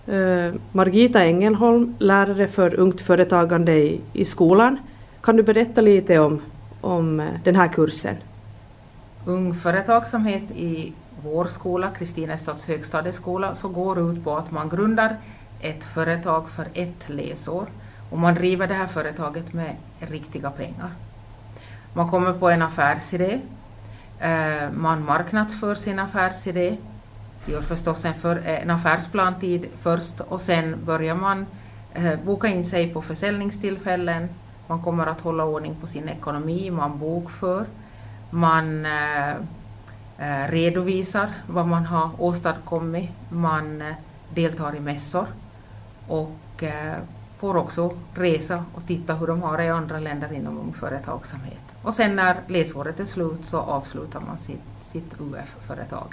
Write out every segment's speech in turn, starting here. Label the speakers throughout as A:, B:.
A: Margita Engelholm, lärare för ungt företagande i skolan. Kan du berätta lite om den här kursen?
B: Ung företagsamhet i vår skola, Kristinestads högstadieskola, så går ut på att man grundar ett företag för ett läsår och man driver det här företaget med riktiga pengar. Man kommer på en affärsidé, man marknadsför sin affärsidé, gör förstås en affärsplan tid först och sen börjar man boka in sig på försäljningstillfällen. Man kommer att hålla ordning på sin ekonomi, man bokför, man redovisar vad man har åstadkommit, man deltar i mässor och får också resa och titta hur de har det i andra länder inom ung företagsamhet. Och sen när läsåret är slut så avslutar man sitt UF-företag.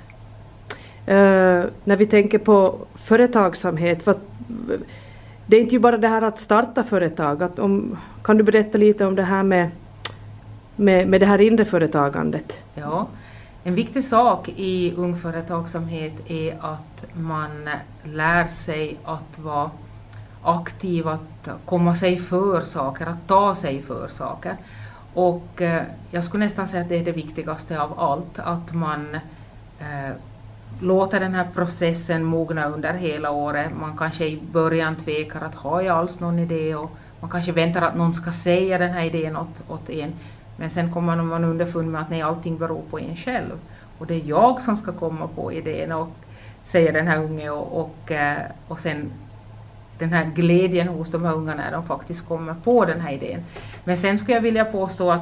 A: När vi tänker på företagsamhet, det är inte ju bara det här att starta företag. Kan du berätta lite om det här med det här inre företagandet?
B: Ja, en viktig sak i ung företagsamhet är att man lär sig att vara aktiv, att komma sig för saker, att ta sig för saker. Och jag skulle nästan säga att det är det viktigaste av allt, att man låter den här processen mogna under hela året. Man kanske i början tvekar att har jag alls någon idé och man kanske väntar att någon ska säga den här idén åt en. Men sen kommer man underfund med att nej, allting beror på en själv. Och det är jag som ska komma på idén och säga den här unge och sen den här glädjen hos de här unga när de faktiskt kommer på den här idén. Men sen skulle jag vilja påstå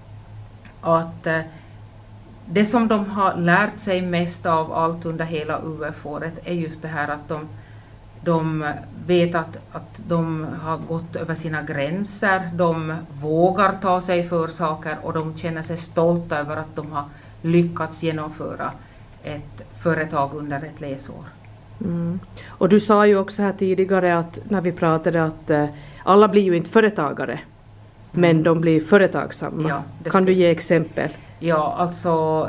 B: att det som de har lärt sig mest av allt under hela UF-året är just det här att de vet att de har gått över sina gränser, de vågar ta sig för saker och de känner sig stolta över att de har lyckats genomföra ett företag under ett läsår.
A: Mm. Och du sa ju också här tidigare att när vi pratade att alla blir ju inte företagare, men de blir företagsamma. Ja, kan du ge exempel?
B: Ja, alltså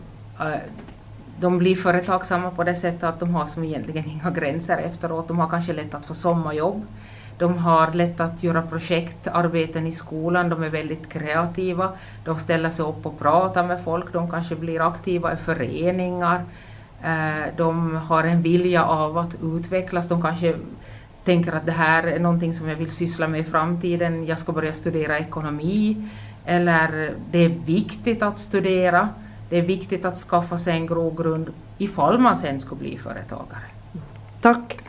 B: de blir företagsamma på det sättet att de har som egentligen inga gränser efteråt. De har kanske lätt att få sommarjobb. De har lätt att göra projektarbeten i skolan. De är väldigt kreativa. De ställer sig upp och pratar med folk. De kanske blir aktiva i föreningar. De har en vilja av att utvecklas. De kanske tänker att det här är någonting som jag vill syssla med i framtiden. Jag ska börja studera ekonomi. Eller det är viktigt att studera. Det är viktigt att skaffa sig en grogrund ifall man sen ska bli företagare.
A: Tack!